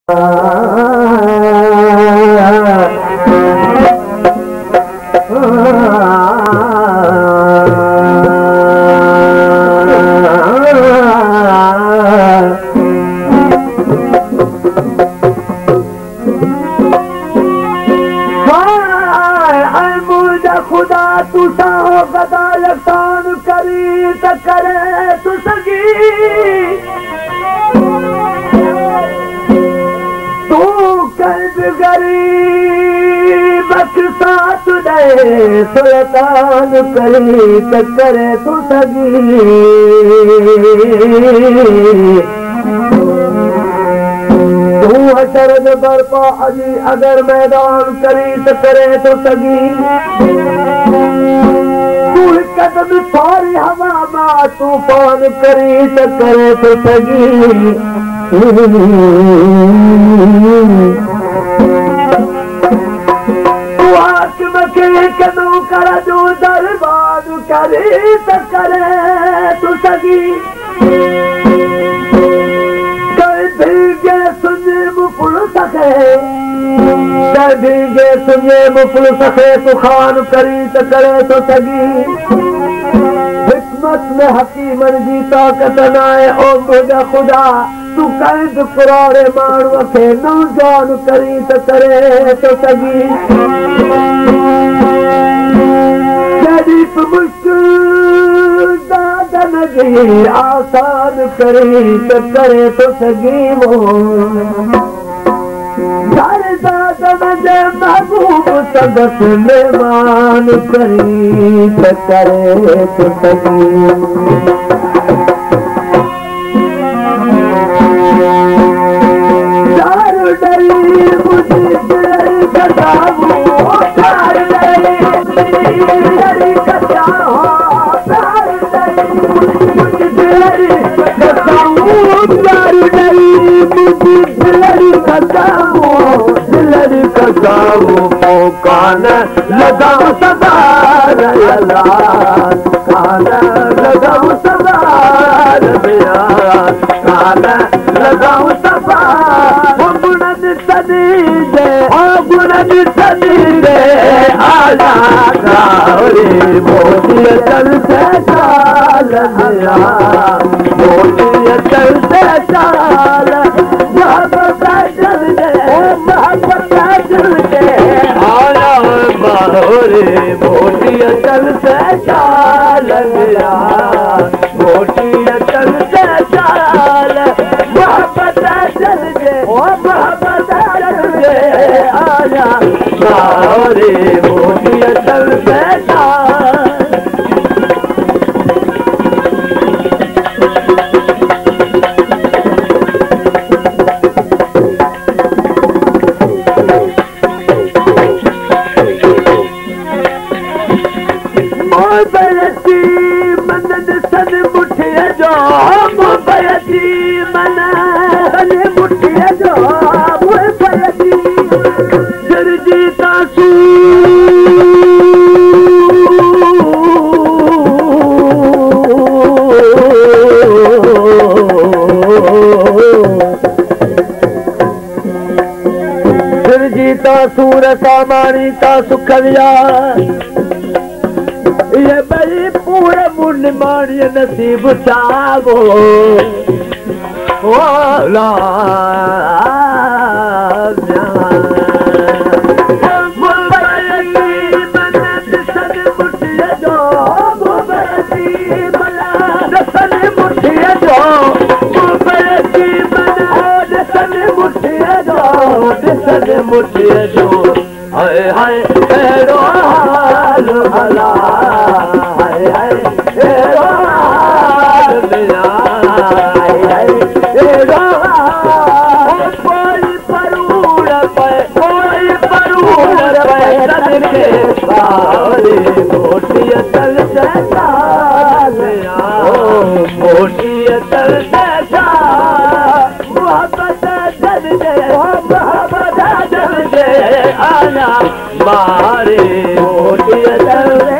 खुदा तुसा हो गदा यसान करी त करे तु सगी तू कर्ज गरीब साथ दे सुल्तान करी त करे तु सगी तू हशर बरपा अजी अगर मैदान करी त करे तो सगी तू कदम सारी हवा मा तूफान करी त करे तो सगी तू हाकिम के कदू कर जो दरबार करे त करे तो सगी मुफल सखे तू खान करी त करे तो सगी हिकमत में हकीमन जी ताकत नाए ओ मुझा खुदा तू कैद कुरारे माण्हूअ खे नौजवान करी त करे तो सगी जॾहिं मुश्किल दादन जी आसान करी त करे तो सगी वो महबूब सदस मेहमान करी त करे तो सगी दारू डरी मुझे दिल कटाऊ दारू डरी कटाओ दारू डरी मुझे दिल कटाऊ दारू डरी मुझे दिल कटाओ कान लगाओ सदा कान लगाओ सदा कान लगाओ सदा गुणन सदी दे आला गावरे मोती चल से चाल मोती चल से चाल मोटी चल से चाल मोटी चल से चाल मोहब्बत चल जे मोहब्बत चल जे आया रे मोटी चल से चाल सूर सामानी ता सुखविया ये बड़ी पूरे मुंड मारी नसीब चागो वाला मुठिया जो हाय हाय तेरो हाल भला हाय हाय तेरो हाल मेरा हाय हाय तेरो कोई परूर पे रब के बारे मोटिया तल से चालिया मोटिया तल से मोहब्बत जल दे आना बारे मोटिया